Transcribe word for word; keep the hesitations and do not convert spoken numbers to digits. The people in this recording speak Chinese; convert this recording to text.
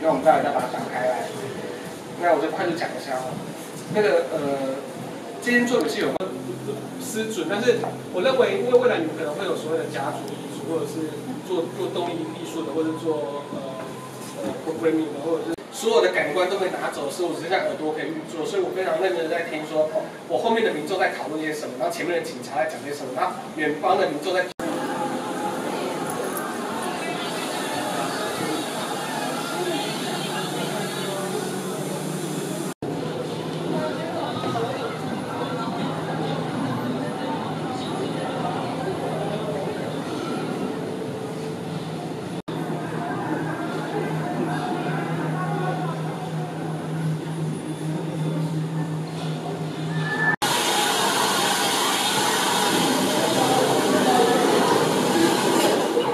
那我们待会再把它打开来。那我就快速讲一下哦，那个呃，今天做游戏有没有失准？但是我认为，因为未来你们可能会有所谓的家族艺术，或者是做做动力艺术的，或者做呃呃 programming 的，或者是所有的感官都被拿走，是我只剩下耳朵可以运作，所以我非常认真的在听说，我后面的民众在讨论些什么，然后前面的警察在讲些什么，然后远方的民众在。